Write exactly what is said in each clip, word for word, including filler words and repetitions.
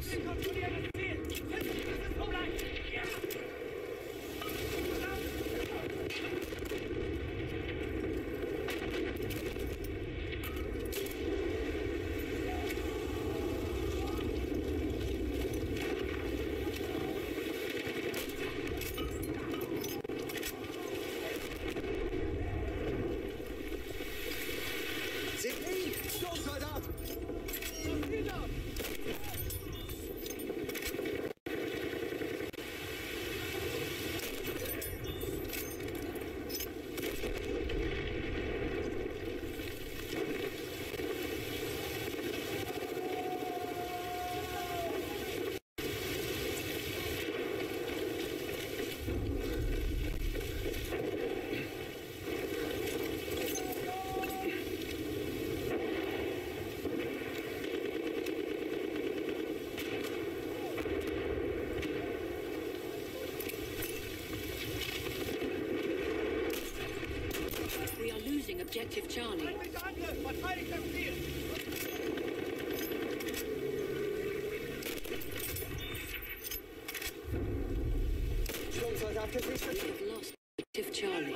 Objective Charlie. Verteidigt das Ziel! Sturmsoldat gesichtet. We have lost Objective Charlie.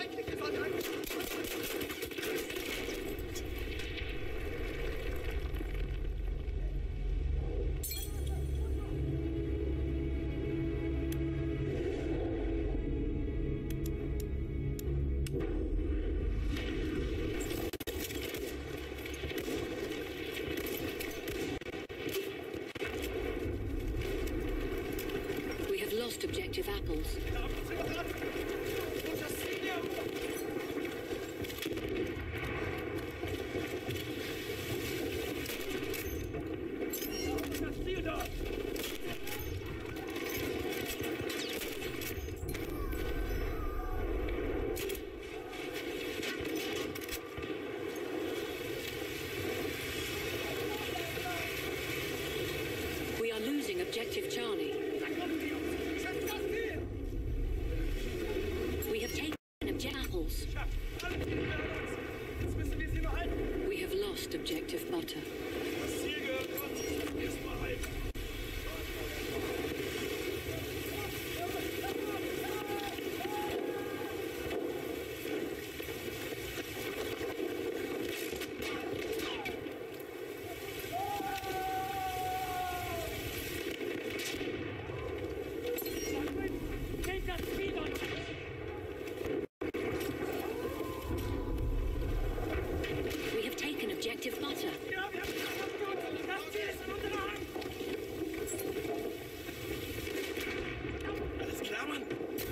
Objective apples. We are losing Objective Charlie. We have taken objective apples. We have lost Objective Butter. Objective Butter. Alles klar, Mann?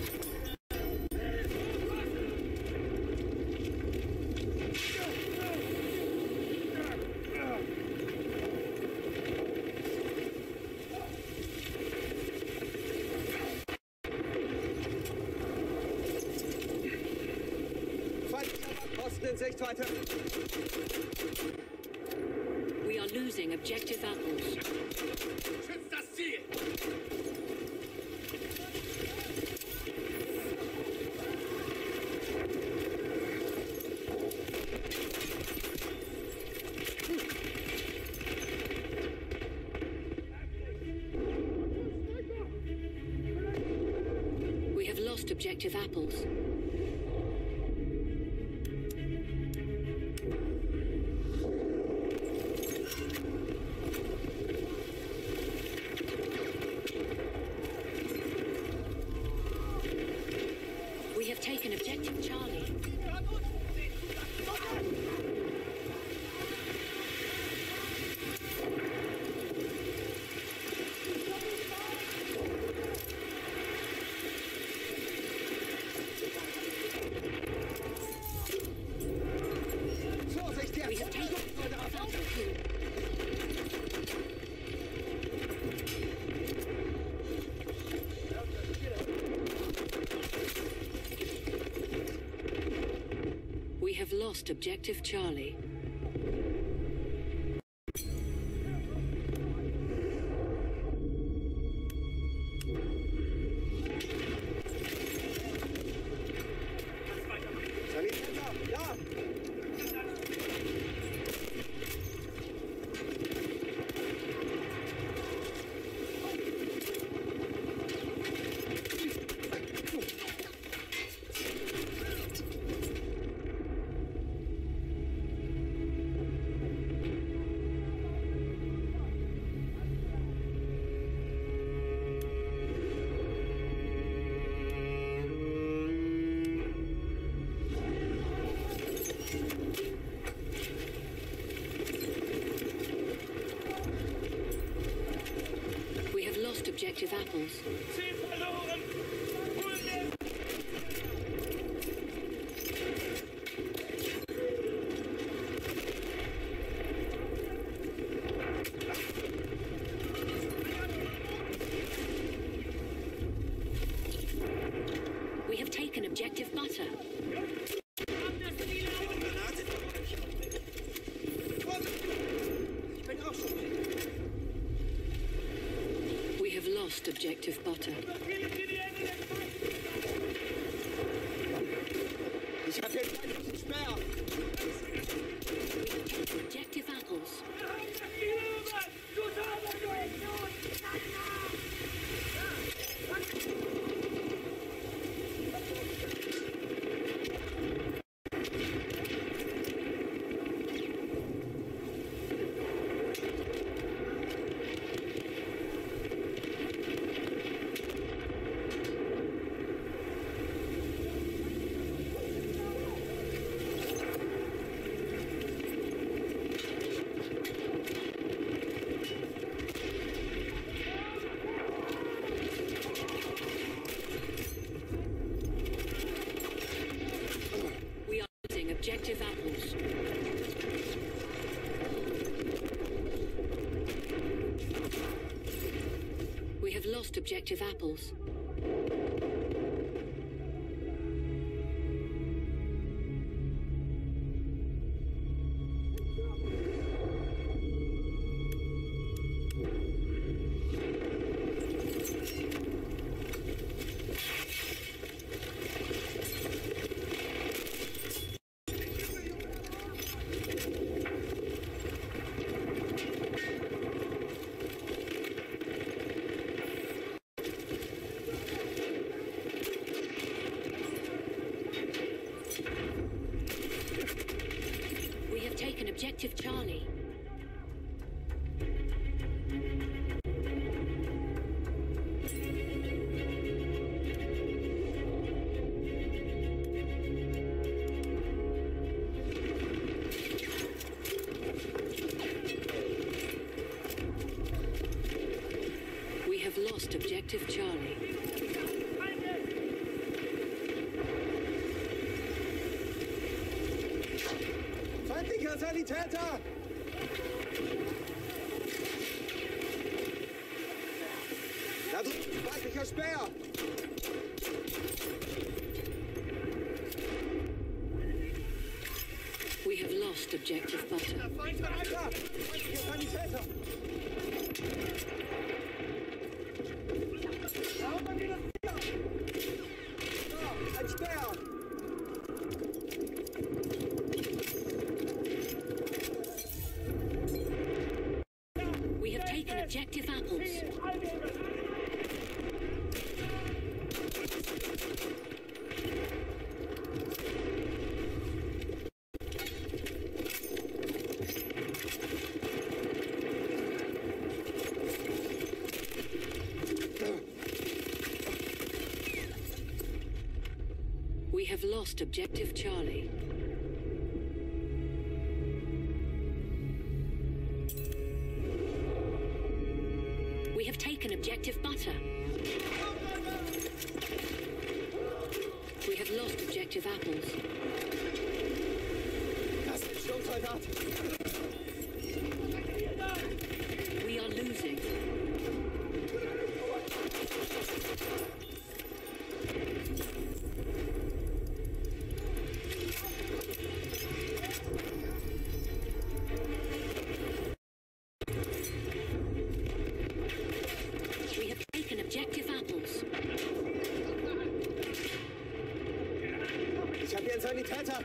Posten in Sicht weiter. We are losing Objective apples. Schützt das Ziel! We have lost Objective apples. We have taken Objective Charlie. Vorsicht, We jetzt! have taken Battlefield. We have lost Objective Charlie. Ja! apples. Sie verloren! Hol mir! We have taken objective butter. We have lost objective butter. Ich hab jetzt einen Speer. Objective apples. We are losing objective apples. We have lost objective apples. We have taken objective Charlie. We have lost objective Charlie. Feindlicher Sanitäter! Da drüben, feindlicher Speer! We have lost objective butter. Da, feindlicher Sanitäter! Da, ein Speer! We have taken objective apples. We have lost objective Charlie. We have taken objective butter. We have lost objective apples. Das ist ein Sturmsoldat! We are losing. We have taken objective apples. Ich hab hier einen Sanitäter!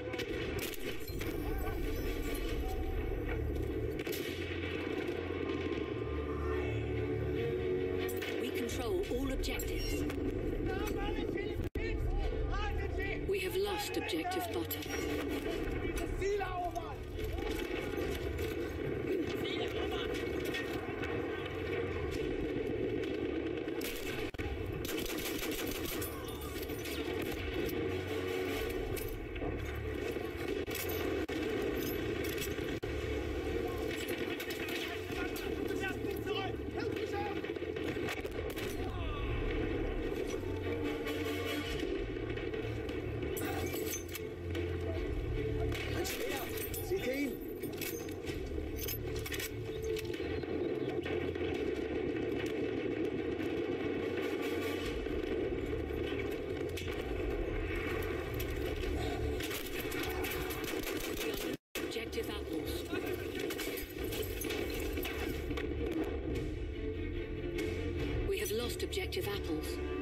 We control all objectives. We have lost objective butter. objective apples.